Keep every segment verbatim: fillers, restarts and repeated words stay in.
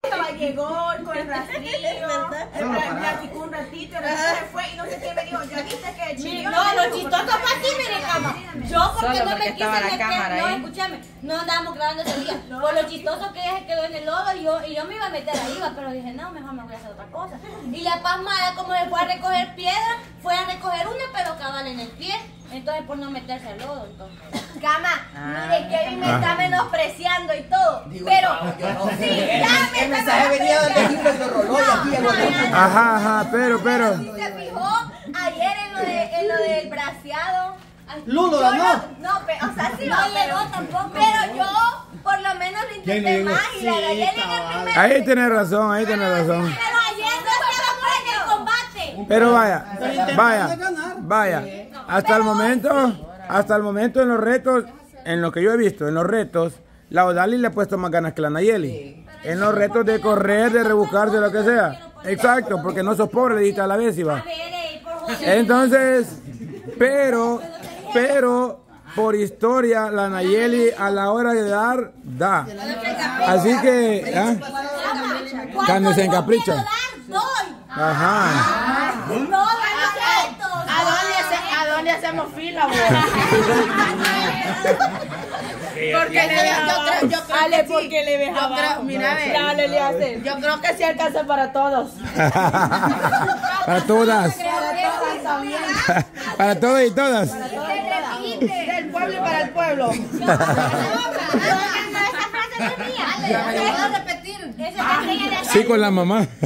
Llegó con el rastrillo, le platicó un ratito, se fue y no sé qué me dijo, ya viste que chilló. No, lo chistoso fue así, mire, cama. Yo porque no me quise meter, no, escúchame, no andábamos grabando ese día. Por lo chistoso que ella se quedó en el lodo y yo, y yo me iba a meter ahí, pero dije, no, mejor me voy a hacer otra cosa. Y la pasmada, como le fue a recoger piedra, fue a recoger una, pero cabal en el pie. Entonces por no meterse al lodo, entonces. Cama, ah, mire, Kevin me ah. está menospreciando y todo. Digo, pero no, yo no sí, sé. Ya me el mensaje venía del Egipto y lo roló y aquí llegó. Ajá, ajá, pero, pero. ¿Sí se fijó ayer en lo, de, en lo del braseado? Lulo, ¿no? No, no, pero, o sea, sí no, no llegó tampoco. Pero yo, por lo menos lo intenté más y la Nayeli en el primer. Ahí tiene razón, ahí tiene razón. Pero ayer no estábamos en el combate. Pero vaya, vaya, vaya. Hasta el momento, hasta el momento en los retos, en lo que yo he visto, en los retos, la Odali le ha puesto más ganas que la Nayeli. En los retos de correr, de rebuscarse, lo que sea. Exacto, porque no sos pobre, le dijiste a la vez y va. Entonces, pero, pero, por historia, la Nayeli a la hora de dar, da. Así que, ¿ah? Cuando se encapricha. Ajá. ¿A dónde hacemos fila, vos? Porque le dejaba. Yo creo, Ale, porque le dejaba. Creo, mira, a ver. Dale, le hace. Yo creo que sí alcanza para todos. Para todas. Para todas y todas. Del pueblo y para el pueblo. Sí, con la mamá. Es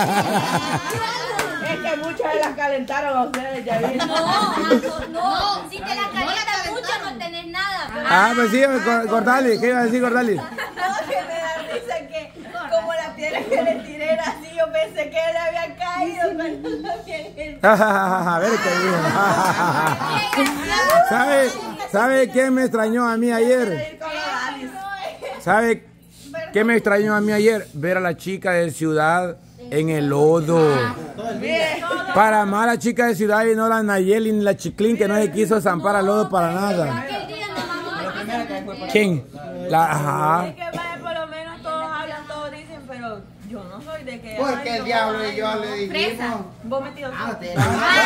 que muchas de las calentaron a ustedes, ya vi. No, no, no. Si te la calientas mucho no tenés nada. Ah, pues sí, Gordali. ¿Qué iba a decir Gordali? No, que me da risa que como la piedra que le tiré era así, yo pensé que le había caído cuando la piedra. A ver qué dijo. ¿Sabe, ¿Sabe qué me extrañó a mí ayer? ¿Sabe qué me extrañó a mí ayer? Ver a la chica de ciudad en el lodo. Para más la chica de ciudad y no la Nayeli ni la Chiclín que no se quiso zampar al lodo para nada. ¿Quién? La, ajá. Es que vaya, por lo menos todos hablan, todos dicen, pero yo no soy de que... Porque el diablo y yo le dijimos. Vos metido. Ah, te...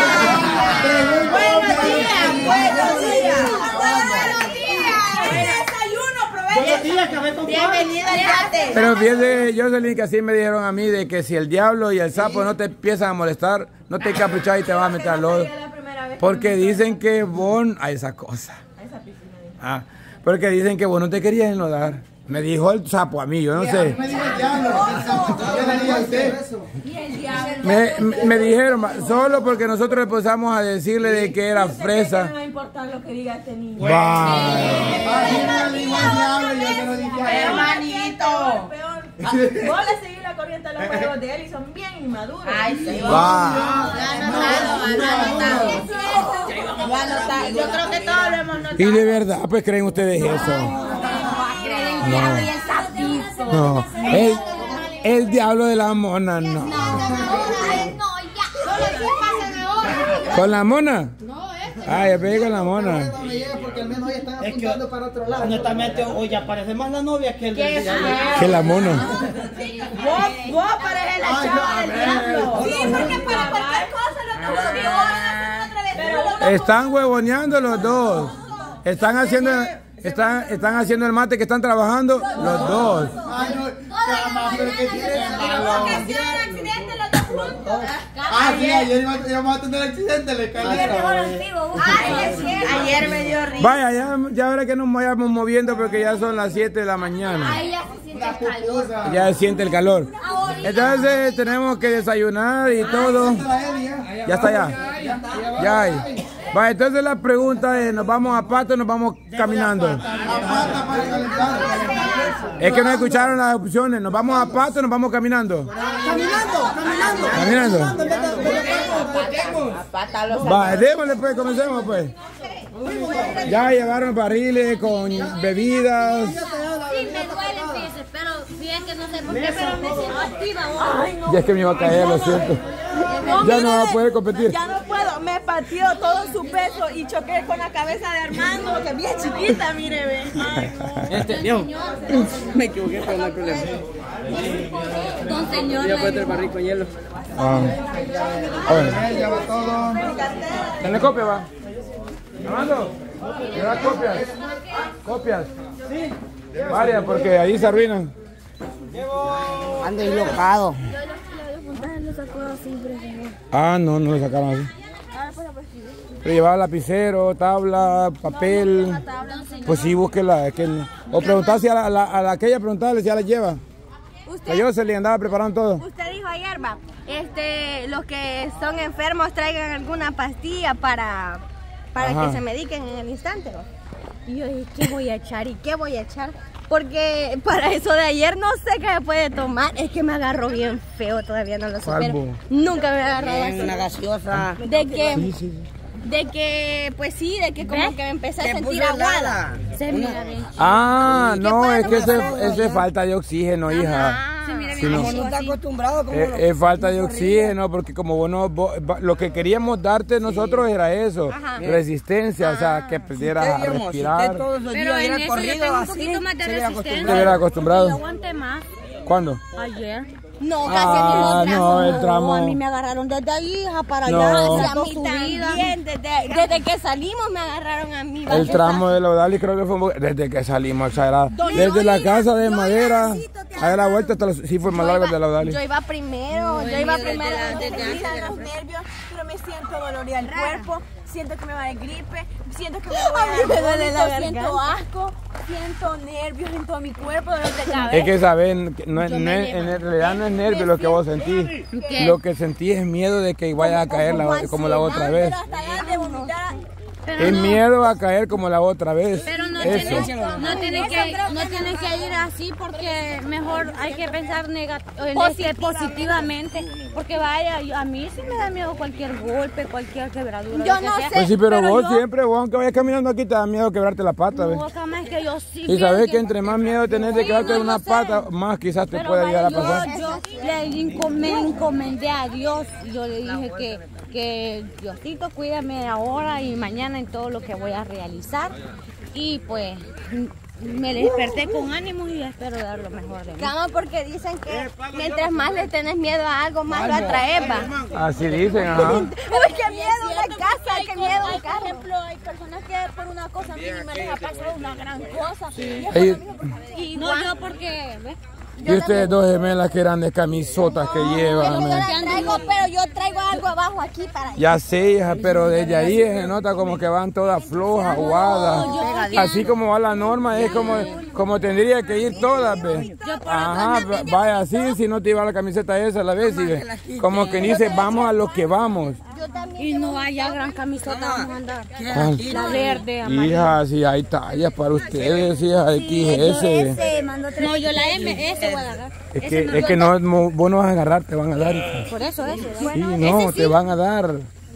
Buenos días, buenos días. Buenos días. Buenos días, café con bienvenida al yate. Pero fíjese, Jocelyn, que así me dijeron a mí de que si el diablo y el sapo no te empiezan a molestar, no te caprichas y te vas a meter al lodo. Porque dicen que vos... a esa cosa. Ah, porque dicen que vos no te querías enlodar. Me dijo el sapo a mí, yo no sé. Me dijo el diablo. Yo le dije a usted. Me, me dijeron, solo porque nosotros empezamos a decirle de que era fresa. No va a importar lo que diga este niño. Hermanito. Vos le seguís la corriente a los juegos de él y son bien inmaduros. Ay, sí. Yo creo que todos lo hemos notado. Y de verdad, pues creen ustedes eso. No, no, el, el diablo de la mona, no. ¿Con la mona? Ah, ya pegué con la mona. Porque al menos hoy están apuntando para otro lado. Honestamente, hoy aparece más la novia que el del diablo. Que la mona. Vos, vos pareces la chava del diablo. Sí, porque para cualquier cosa lo que Están huevoneando los dos. Están haciendo... Están, están haciendo el mate que están trabajando los dos. Ay, no, cama, pero que tiene Porque si era un accidente los dos juntos. Ah, sí, ayer íbamos a tener accidente, le caí. Ayer me dio risa. Vaya, ya, ya ahora que nos vayamos moviendo porque ya son las siete de la mañana. Ahí ya se siente el calor. Ya se siente el calor. Entonces tenemos que desayunar y todo. Ya está ya. Ya hay. Va, entonces la pregunta es, ¿nos vamos a pato o nos vamos caminando? Es que no escucharon las opciones, ¿nos vamos a pato o nos vamos caminando? Caminando, caminando. Caminando. Va, démosle pues, comencemos pues. Ya llevaron barriles con bebidas. Sí, me duele, fíjese, pero fíjese que no sé por qué, pero me siento activa. Ay, no. Ya es que me iba a caer, lo siento. Ya no va a poder competir. Ya no puedo, me partió todo su peso y choqué con la cabeza de Armando, que es bien chiquita, mire, ve. Ay, no. Este, yo, me equivoqué con la problema. señor. Yo puedo el barril con hielo. Ah. Oye. Ya va todo. ¿Tiene copia, va? Armando, ¿me das copias? ¿Copias? Sí. Varias, porque ahí se arruinan. Ando dislocado. Ah, no, no lo sacaron así. Pero llevaba lapicero, tabla, papel. Pues sí, búsquela. Es que, o preguntar si a la, a la, a la aquella preguntarle si ya la lleva. Usted, A yo se le andaba preparando todo. usted dijo ayer, va, este, los que son enfermos traigan alguna pastilla para, para Ajá. que se mediquen en el instante, ¿no? Y yo dije, ¿qué voy a echar? ¿Y qué voy a echar? Porque para eso de ayer no sé qué me puede tomar. Es que me agarró bien feo, todavía no lo supero. Salvo. Nunca me ha agarrado así. Una gaseosa. De que, Sí, sí. de que, pues sí, de que como ¿Ves? que me empecé a Te sentir puse aguada. helada. Se mira bien. Ah, no, puede es que ese, pasar? ese es falta de oxígeno, hija. Ah, Se mira Sí, bien. no. Como no está acostumbrado, como Es, lo- es falta de oxígeno, porque como vos no, vos- va- lo que queríamos darte nosotros era eso, Ajá. resistencia, o sea, que pudieras Usted, a digamos, si usted respirar. todos los Pero días en hubiera eso yo corrido tengo un así, poquito más de se hubiera resistencia. Te hubiera acostumbrado. Yo aguanté más ¿Cuándo? ayer. no, casi Ah, el mismo no, el tramo. tramo. A mí me agarraron desde ahí, hija, para No. allá. Y se a mí ató subida. también, desde, desde que salimos me agarraron a mí. El tramo de Laudali creo que fue un poco- desde que salimos, exagerado. Desde la casa de madera a la vuelta hasta los, sí fue más largo el de Laudali. Yo iba primero, yo iba primero desde desde antes de la los nervios, pero me siento dolorida el cuerpo, siento que me va a dar gripe, siento que me va a dar vómito, siento asco, siento nervios en todo mi cuerpo, dolor de cabeza. Es que saben, que no, es- no es- en realidad no es nervio lo que vos sentís. ¿Qué? Lo que sentís es miedo de que vayas a caer la- como la otra vez. Pero hasta ganas de vomitar. Pero Es no, miedo a caer como la otra vez. pero no Eso. tienes, no tienes que, no tienes que ir así porque mejor hay que pensar negat- en este, positivamente. Porque vaya, yo- a mí sí me da miedo cualquier golpe, cualquier quebradura. Yo lo que no sea. sé. Pues sí, pero, Pero vos yo- siempre, vos aunque vayas caminando aquí te da miedo quebrarte la pata, ¿ves? No, jamás que yo sí. Y sabes pienso que entre más miedo tenés de Sí, quebrarte no, una yo sé. pata, más quizás te Pero pueda llegar a vaya, pasar. yo, yo le enco- me encomendé a Dios y yo le dije que, que Diosito, cuídame ahora y mañana en todo lo que voy a realizar. Y pues me desperté con ánimos y espero dar lo mejor de mí. Cama, porque dicen que mientras más le tenés miedo a algo, más lo atraes, va. Así dicen, ajá. Uy, qué miedo una casa, qué miedo un Por carro. ejemplo, hay personas que por una cosa mínima les ha pasado una gran cosa. Ellos- No, yo porque, ¿ves? y ustedes dos gemelas que eran de camisotas que llevan. Yo man. la traigo, pero yo traigo algo abajo aquí para Ya sé, hija, pero desde ahí se nota como que van todas flojas, aguadas. Así como va la norma, es como, como tendría que ir todas, ¿ves? Ajá, va- vaya así, si no te iba la camiseta esa a la vez, y ve, como que dice, vamos a lo que vamos. Y no haya gran camisota, vamos a andar. ¿Cuál? La verde, amarilla. Hija, si hay tallas para ustedes, hija, X S. No, yo la M S voy a agarrar. Es que, es que no, no- vos no vas a agarrar, te van a dar, hija. Por eso, eso. Sí, no, te van a dar.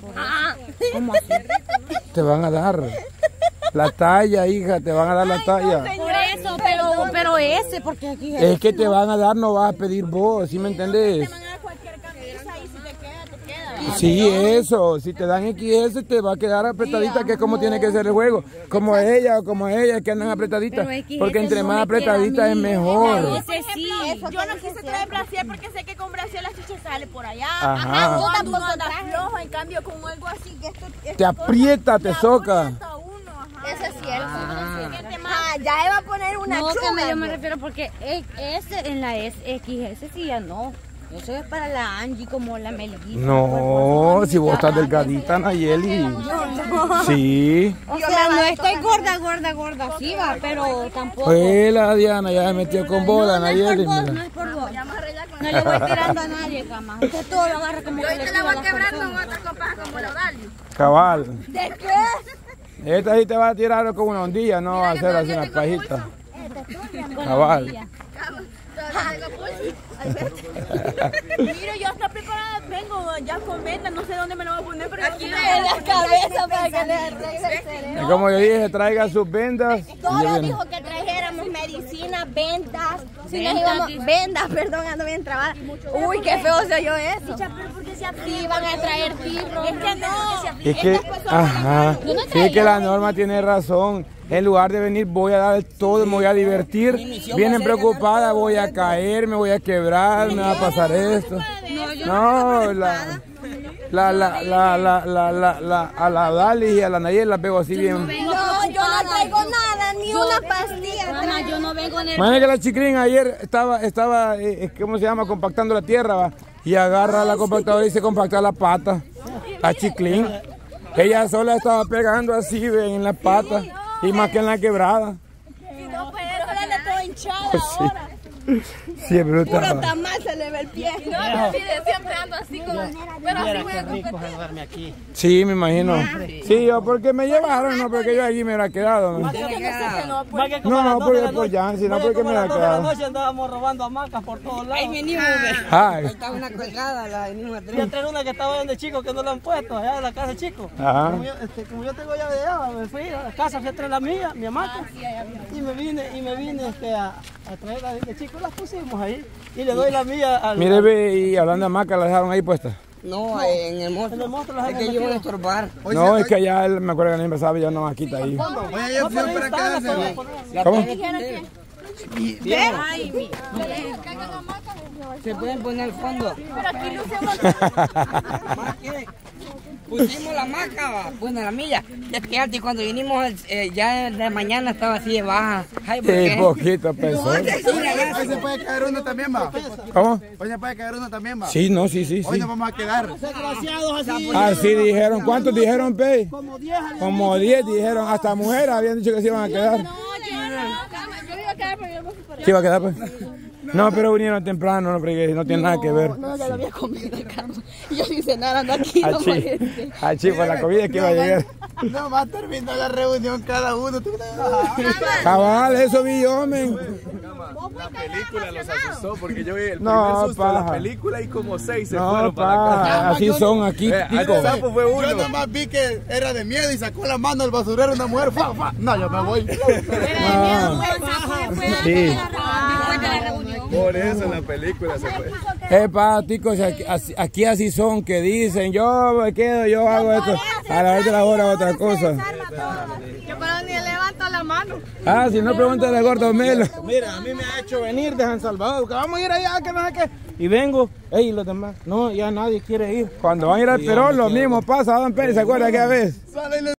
¿Cómo así? Te van a dar. La talla, hija, te van a dar la talla. Por eso, pero, pero ese, porque aquí Es que te van a dar, no vas a pedir vos, ¿sí me entendés? Cualquier camisa y si te queda, te queda. Sí, eso, si te dan X S te va a quedar apretadita, que es como tiene que ser el juego. Como ella o como ella, que andan apretaditas. Pero X S Porque entre no más me queda a apretadita mí. es mejor. Ese sí. Yo no quise traer brasier porque sé que con brasier la chicha sale por allá. Ajá. Tú tampoco andas flojo, en cambio con algo así que esto, esto Te aprieta, te soca. aprieta uno, ajá. Eso es cierto. Ah. Ah, ya iba a poner una No, que chuga. me, yo me refiero porque e- ese en la S, X S sí ya no. Eso es para la Angie como la Melguita. No, si vos estás delgadita, Nayeli. Sí. O sea, no estoy gorda, gorda, gorda, sí va, pero tampoco. Pues la Diana ya se metió con bola, no, no es por Nayeli. vos, no mira. es por vos. No le voy tirando a nadie, cama. Usted todo lo agarra como que le tira a las personas. otra copa como lo Dali. Cabal. ¿De qué? Esta sí te va a tirar con una ondilla, no va a ser así una pajita. Cabal. Mira, yo hasta preparada vengo ya con vendas, no sé dónde me lo voy a poner, pero aquí En la cabeza para que le arregle el cerebro. Y como yo dije, traiga sus vendas. y Todo ya viene. dijo que trajéramos medicina unas ventas. Si nos íbamos, vendas, perdón, ando bien trabada. Uy, qué feo se oyó eso. Sí, van a traer tirros. Es que no. Es que, ajá, sí, es que la Norma tiene razón. En lugar de venir, voy a dar todo, me voy a divertir. Vienen preocupada, voy a caer, me voy a quebrar, me va a pasar esto. No, la, la, la, la, la, la, la, la, a la Dali y a la Nayel las veo así bien. No, yo no traigo nada, ni una pastilla. Mamá, yo no vengo en el... Imagínate que la Chiclín ayer estaba, estaba eh, ¿cómo se llama? Compactando la tierra, va. Y agarra la compactadora y se compacta la pata. La Chiclín. Ella sola estaba pegando así, ve, en la pata. Y más que en la quebrada. Y no, pues eso le todo hinchado Pues sí. ahora. Sí, es brutal. Puro tamal se le ve el pie. No, pero mire, siempre ando así como... Pero así voy a competir. aquí. Sí, me imagino. Sí, yo porque me llevaron, no porque yo allí me hubiera quedado. ¿no? No, no, porque por Yancy, no porque me hubiera quedado. noche andábamos robando hamacas por todos lados. Ahí venimos, Ay. Ahí estaba una colgada, la venimos a traer. Yo una que estaba donde chico que no la han puesto, allá en la casa de chico. Ajá. Como yo, este, como yo tengo llave de agua, me fui a la casa, fui a traer la mía, mi hamaca. Y me vine, y me vine este, a, a traer la de chico, las pusimos ahí. Y le doy la mía al... Mire, ve, y hablando de hamaca, ¿la dejaron ahí puesta? No, en el monstruo. En el monstruo es que yo voy a estorbar. No, es que allá él, me acuerdo que el año pasado ya no maquita ahí. Oye, yo fui para quedarse. ¿Cómo? Ay, mi... Se pueden poner al fondo. Pero aquí luce Pusimos la hamaca, bueno, la milla. Es que antes cuando vinimos eh, ya de mañana estaba así de baja. Ay, ¿por Sí, qué? poquito pesó. Hoy se puede caer uno también, va. ¿Cómo? Hoy se puede caer uno también, va. Sí, no, sí, sí, Hoy sí. nos vamos a quedar. Desgraciados así. Así dijeron. ¿Cuántos dijeron, Pei? Como diez. Como diez dijeron. Hasta mujeres habían dicho que se iban a quedar. No, yo no. Yo iba a quedar, pero yo me fui por allá. ¿Se iba a quedar, pues? No, pero vinieron temprano, no, porque no tiene nada que ver. No, ya lo había comido acá. Y yo sin cenar ando aquí. No Achí, parece. achí, por la comida que iba a llegar. No más terminó la reunión cada uno. Cabal, eso vi yo, men. La película los asustó porque yo vi el No, primer susto de la paja. película y como seis se No, fueron para la casa. pa, así son aquí, Eh, tico. al sapo fue uno. Yo nomás vi que era de miedo y sacó la mano del basurero una mujer. Fa, fa. No, yo me voy. Ah, sí. Por eso en la película se fue. Eh, pa, ticos, aquí, así- aquí así son, que dicen, yo me quedo, yo hago esto. A la vez de la hora otra cosa. Yo pero ni levanto la mano. Ah, si no, pregúntale a Gordo Melo. Mira, a mí me ha hecho venir de San Salvador, que vamos a ir allá, que no sé qué. Y vengo, ey, y los demás, no, ya nadie quiere ir. Cuando van a ir al Perón, lo mismo pasa, Don Pérez, ¿se acuerda que a veces?